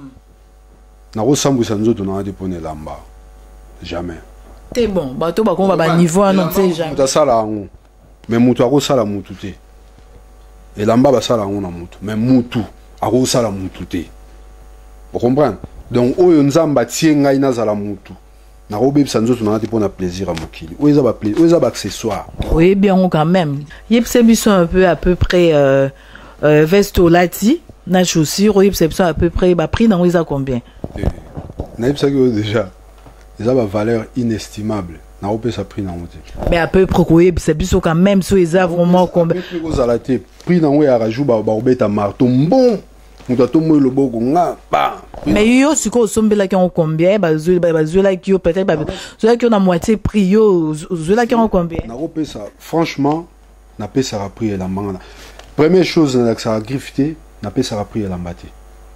na ko sambu sanzo to na dépone lamba jamais t'es bon ba to ba ko ba niveau non c'est jamais ta sala on mais mutu akosala mutu te elamba basala ngo na mutu mais mutu akosala mutu te vous comprenez donc oyo nzamba tie ngai nazala mutu na robebisa nzoto na te pona plaisir à mokili oyo za ba plaisir oyo za ba accessoire oui bien quand même yepse biso un peu à peu près euh, euh, vesto lati na chaussure yepse biso à peu près ba prix dans oyo za combien na yepse que déjà ils ont une valeur inestimable. Na opé ça prix na moté. Mais à peu près quoi c'est biso quand même so eza vraiment combien vous allez te prix na oya rajou ba ba obeta marteau bon. Muto to mo lo boko nga ba. Mais yo siko sombela ki on combien ba zo ba zo la ki yo peut-être ba zo la ki on a moitié prix yo zo la ki on combien. Na opé ça franchement na pé ça a prix la manga. Première chose na ça a grifté na pé ça a prix la mbati.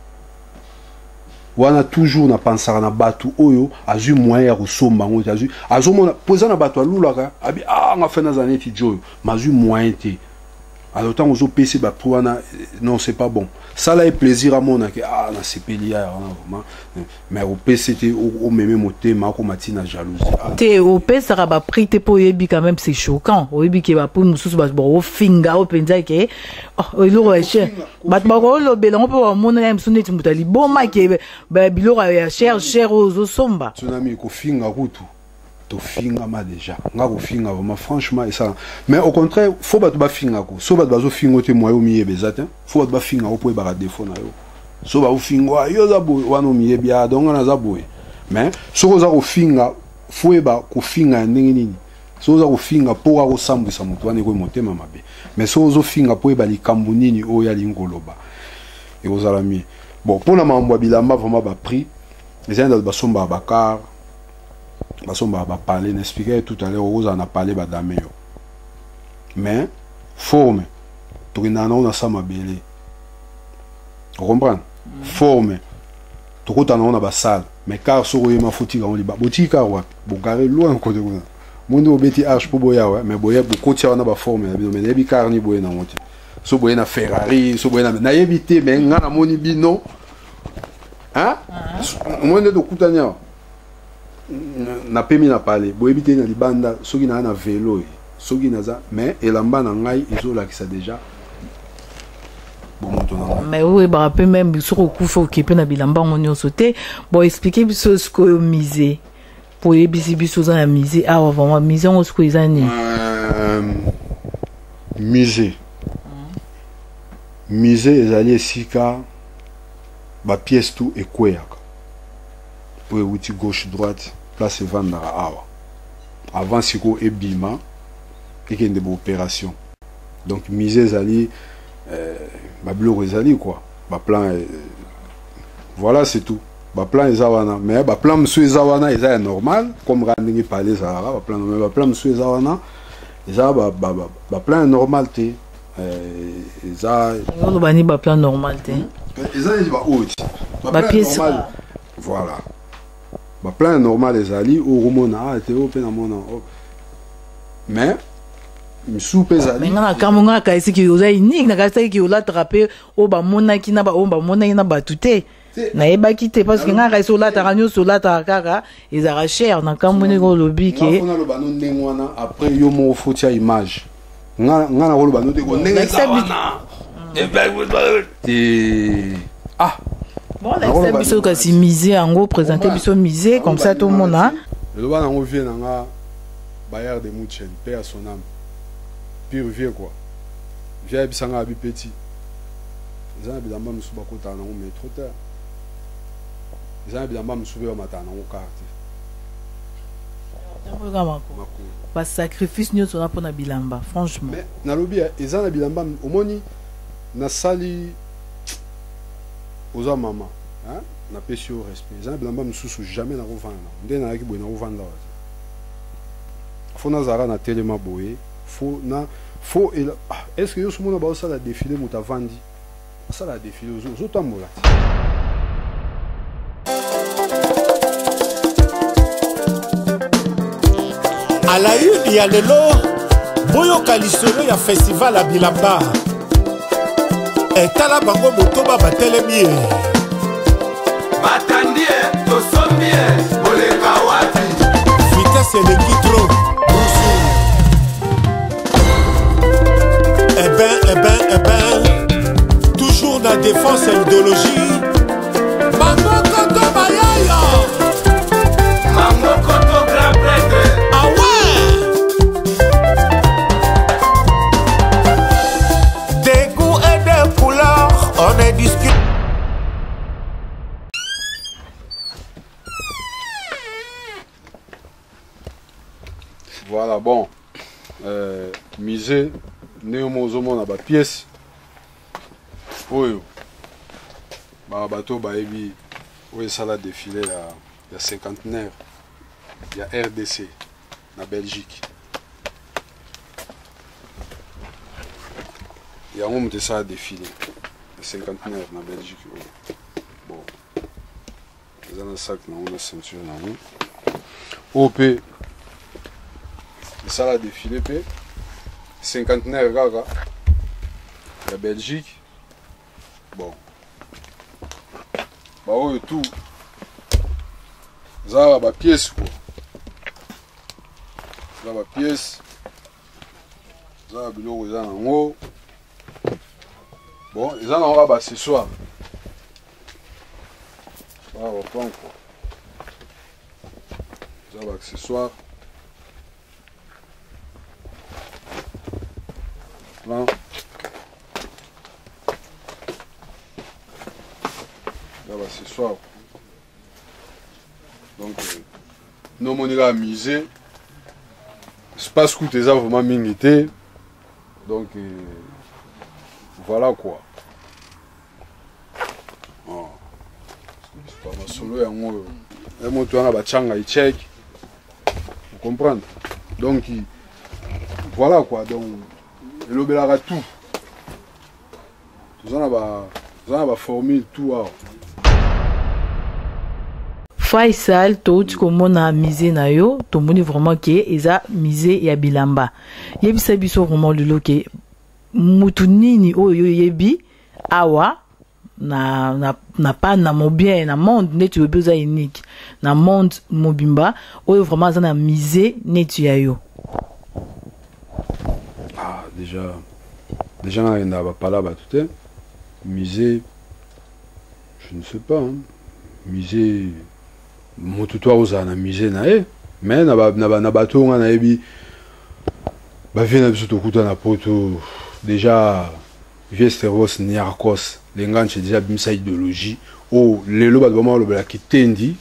Wana toujours na pensara na batu oyo azu moyen ya kosomba ngo azu azomona poza na batu alulaka abi ah nga fena za neti joyo mazu moyen te alors tant ozo pc ba wana non c'est pas bon ça là est plaisir à mon que ah na sepelia vraiment mais au pc te au même moté ma ko matina jalousie te au pc ça ba prix te po yebi quand même c'est choquant au yebi ke ba pour mususu ba bo finga au penza ke oh lo cher ba ba ko lo belango po mon na msuneti mutali boma ke ba biloko ya cher cher aux somba tsunami ko finga kutu to finga ma déjà nga ko finga vraiment franchement et ça mais au contraire faut ba to ba finga ko so ba bazo fingo te moyo miye bezata faut ba finga ko po ba défaut na yo so ba fingo yo za boy wana miye bia donc na za boy mais soki oza kofinga fo yeba kofinga ya ndenge nini soki oza kofinga mpo kaka kosambwisa moto wana ekoyi motema mabe mais soki ozofinga mpo yeba likambo nini oyo alingi koloba ekozala mie bon mpona makambo ya bilamba vraiment baprix ezali na basombaka bakar basombaka bapale naexplike tout à l'heure okozala na pale badame yo mais forme tokendaka nango na sa mabele ocomprendre forme tokotana nango na basale mais car soki oyema fotika yango liba botiki kar wapi bogare loin kote kuna monde obeti arche mpo boya wa mais boya bokoti wana baforme na bino mais nayebi kar ni boye nango te so boye na Ferrari so boye na nayebi te mais nga namoni bino hein omoi nde tokutani awa napemi na pale boyebi te na libanda soki naa na velo soki naza mais elamba na ngai ezolakisa déjà bomoto na ngai mais oyebaka mpe même soki okufa okepe na bilamba yango nyonso te bon explike biso soki oyo mise po oyebisi biso oza na mise awa vraiment mise yango soki eza nini mise mise ezali esika bapièce tout ekweyaka po euti gauche droite place evandaka awa avant siko ebima ekende baopération donc mise ezali euh, babiloko ezali quoi baplan euh, voilà c'est tout baplan eza wana mais baplan mosusu eza wana eza ya normal comme kaka ndenge pale ezalaka baplan mais baplan mosusu eza wana eza baplan ya normal te eza oloba ni baplan normal te eza neti baoyo ti bapièce voilà baplan normal ezali okomona awa te oyo mpe namona mais misusu mpe ezali nga na kambo nga naka esiki oza unique nakasaki olataka mpe oyo bamonaki na oyo bamonaki na bato te nayebaki te parce que nga naka esi olataka nyonso olataka kaka ezalaka cher na kambo ndenge olobi ke naloba no ndenge wana après yo moko fotia image nga nakoloba no te ndenge eza wana ah bon lakisa biso kasi mise yango présente biso mise comme ça tout le monde a eloba nango vie nanga bayar de Mouchen paix à son âme pire vie quoi vie ayebisanga abi petit eza na bilamba mosusu bakotaka nango mais trop tard eza na bilamba mosusu mpe bamataka nango kar te basacrifice nyonso na mpona bilamba franchement mais nalobi eza na bilamba omoni nasali oza mama napesi yo respect eza na bilamba mosusu jamais nakovanda nango nde nayaki boye nakovanda wa fo nazalaka na telema boye fo na fo est ce que yo somona baosala défilé moto avandi osala défilé ozotambola te à la une ya lelo boyoka lisolo ya festival ya bilamba etala bango motoba batelemi ye batandi ye tosombi ye oleka wapi vitesse elengi tro busu eh ben eh ben eh ben toujours na défense ya idéologie bango koto bayaya bango koto grand prêtre ah ouais des goûts et des couleurs on est discuté. Voilà, bon. Euh, misé, néomozomona ba pièce. Oyo. Ba bateau ba ebi. Oyo sala défilé ya ya cinquantenaire. Ya R D C na Belgique. Ya on monte ça défilé. Ya cinquantenaire na Belgique. Oyo. Bon. Ils ont un sac na on a ceinture na on. O P ça la défilé pe cinquantenaire gaga la Belgique bon bah oyo tout ça ba pièce quoi ça ba pièce ça biloko za nango bon ils en aura ba ce soir ça va prendre quoi ça va accessoire. Là. Là, bah, ce soir. Donc, nous, on est amusé. Espace coûte ça vraiment mingité. Donc, euh, voilà quoi. Oh. C'est pas ma solo, et moi, tu as un bachanga, il check. Vous comprenez? Donc, voilà quoi. Donc, il y a tout. Vous avez la formule, tout. Faisal touti komona misé na yo to moni vraiment que eza misé ya bilamba yebisa biso vraiment lelo ke mutu nini oyo yebi awa na na na pas na mo bien na monde netu yo beza unique na monde mobimba oyo vraiment za na misé netu ya yo. Ah déjà déjà on a pas là ba tout misé je ne sais pas hein. Misé motutoa ozala na musée na ye mais na na bato nga na yebi ba vie na biso tokuta na poto déjà Viesteros Niarchos lenganche déjà bimisa idéologie o lelo bato bama lobela kitendi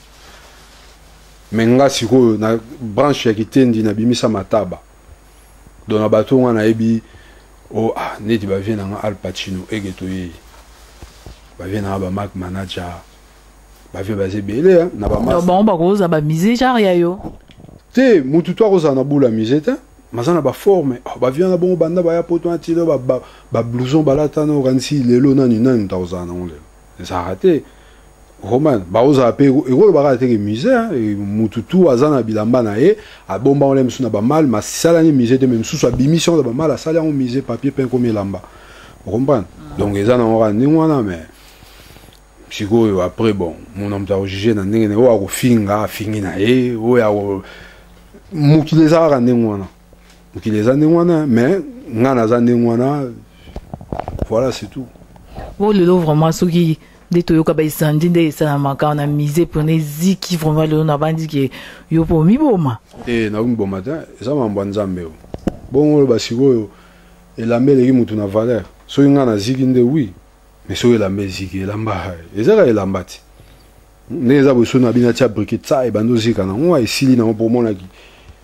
mais nga siko na branche ya kitendi na bimisa mataba donc na bato nga na yebi o ah neti ba vie na nga Al Pacino egeto ye ba vie na ba Mark Manager ba vie basé belé na ba mas bon ba koza ba misé jaria yo te mutu to koza na bula misé te mazana ba forme ba vie na bon banda ba ya poto antilo ba ba blouson balata no ransi lelo nani nani taoza na ole ça raté roman ba oza pe ego ba raté misé mutu to azana bilamba na ye a bomba ole msuna ba mal ma sala ni misé te même sous sa bimission de ba mal a sala on misé papier peint comme lamba roman donc ezana on randi wana mais sikoyo après bon mon homme t'a jugé na ndenge o akofinga afingi na ye o ya mukile za ka ndenge wana mukile za ndenge wana mais ngana za ndenge wana voilà c'est tout. Bon le vraiment ce qui de toyoka ba isandi de ça maka na misé pour ne ziki vraiment le na bandi ke yo po mi boma eh na mi boma ta ça mambo nzambe bon ba sikoyo elambele ki mutu na valeur so ngana ziki nde oui mais so la musique elamba ezaka elambati neza boso na bina tia briquet ça et bando zika na ngwa esili na pour mona ki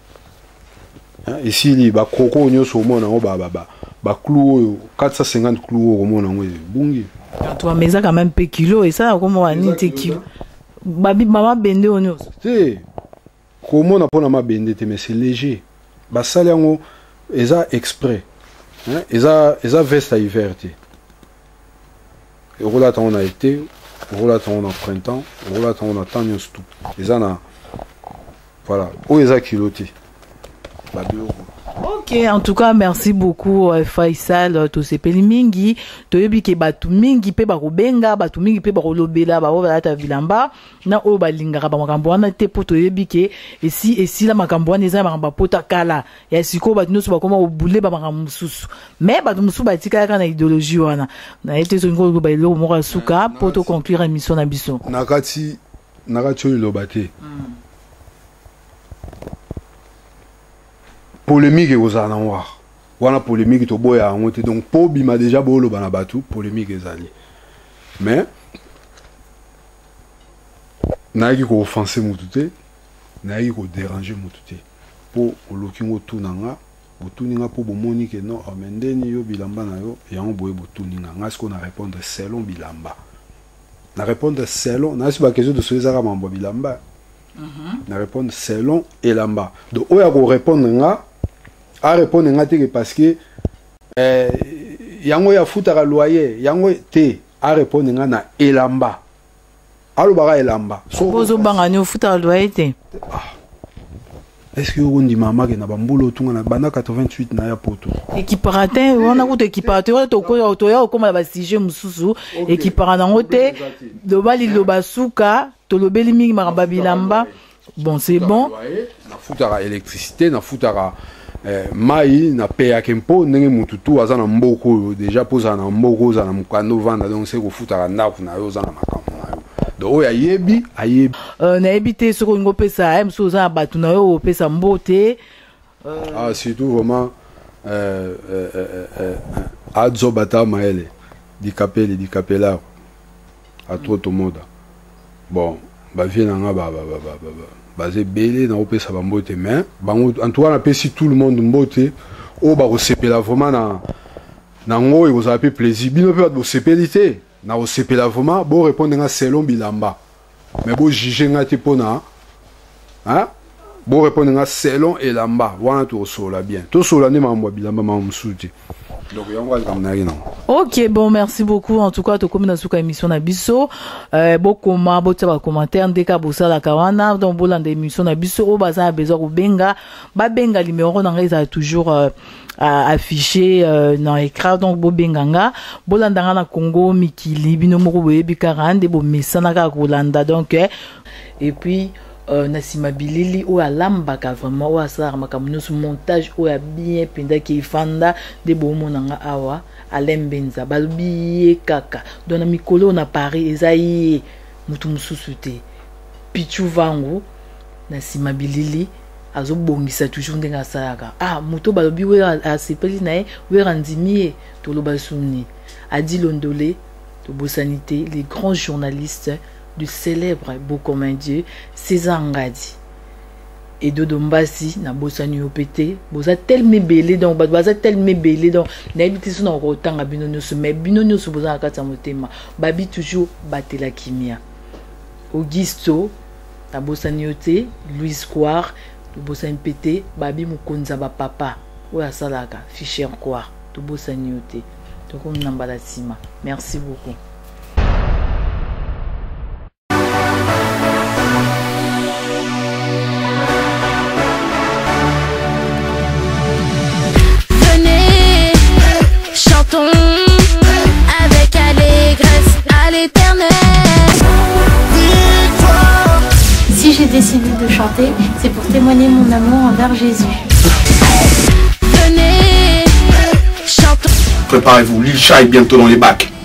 hein esili ba kroko nyoso mona ngo ba ba ba clou quatre cent cinquante clous mona ngo bungi toi mais ça quand même peu kilo et ça comment on ni te kilo babi mama bende onyo te comment na pona ma bende te mais c'est léger ba sali ngo eza exprès hein eza eza veste à hiver te on a été, on a printemps, on a tout. Les ana, voilà, où est-ce qu'il est? Ok, en tout cas, merci beaucoup Faisal to sepeli mingi to yebi ke batu mingi pe ba kobenga batu mingi pe ba kolobela ba oba ta bilamba na o ba lingaka ba makambo wana te poto yebi ke esi esi la makambo wana eza makambo pota kala ya siko batu no so ba koma obule ba makambo mususu mais batu mususu ba tika kana idéologie wana na ete so ngolo ba lo mo suka poto conclure émission na biso nakati nakati lo bate polémique aux noirs. Voilà polémique to boya ngote donc po bima déjà bolo bana batu polémique ezali. Mais naiki ko offenser mutute, naiki ko déranger mutute. Po olokingo tunanga, botuninga po bomoni ke non amendeni yo bilamba na yo yango boye botuninga. Ngasko na répondre selon bilamba. Na répondre selon, na si ba question de soezaka mambo bilamba. Mhm. Na répondre selon elamba. Donc oya ko répondre nga a répondre ngati parce que euh yango ya futaka loyer yango te a répondre nga na elamba alo baka elamba so bozo banga ni futaka loyer te est-ce que on dit mama ke na bambulo tunga na banda quatre-vingt-huit na ya poto équiparateur on a ko équiparateur to ko to ya ko ma ba sujet mususu équiparana ngote do bali lo basuka to lo beli mingi makamba bilamba bon c'est bon na futaka électricité na futaka Eh, mai na peya kempo ndenge mututu aza na mboko déjà poza na mboko za na mukando vanda donc c'est ko futa na ku na yo za na makambo na yo donc oya yebi ayebi euh na ebité soko ngo pesa m so za batu na yo pesa mbote euh ah surtout vraiment euh euh euh adzo bata maele di capelli di capella a trop moda bon bavie nanga baza ebele na opesa bambote mais bango en tout cas napesi tout le monde mbote oyo bakosepela vraiment na nango ekozala mpe plaisir bino mpe bato bosepeli te na kosepela vraiment borépondre nga selon bilamba mais bojuge nga te mpona borépondre nga selon elamba wana tokosola bien tosola nde makambo ya bilamba makambo mosusu te. Donc, ok, bon, merci beaucoup. En tout cas, tu comme dans cette émission na biso, euh, beaucoup ma beaucoup de commentaires, des cas bossa la kawana, donc bon dans l'émission na biso, au bazar besoin au benga, ba benga numéro dans les a toujours euh, affiché euh, dans l'écran, donc bo benganga, bon dans na Congo, Mikili, binomoro webi quarante, bo mesana ka Rolanda, donc euh, et puis Euh, Nassima Bilili ou à l'ambaka vraiment ou à ça makamuno su montage ou à bien penda ki fanda de bomo nanga awa alembenza balbi kaka dona mikolo na Paris ezai mutu mususu te pichu vangu Nassima Bilili azo bongisa toujours ndenga salaka ah muto balobi we a sepeli nae we randimie to lo basuni Adi Londolé to Bosanité les grands journalistes du célèbre beau comme un dieu César Ngadi et Dodo Mbasi na bosani opété boza tellement belé donc baza tellement belé donc na habité son en autant abino nyonso mais bino nyonso boza na kati ya motema babi toujours batela kimia Augusto na bosani oté Louis Square to bosani pété babi mukonza ba papa ou ya salaka Fischer quoi to bosani oté donc on nambala sima. Merci beaucoup. Avec allégresse à l'éternel. Si j'ai décidé de chanter, c'est pour témoigner mon amour envers Jésus. Venez, chantons. Préparez-vous, Lil Chat est bientôt dans les bacs.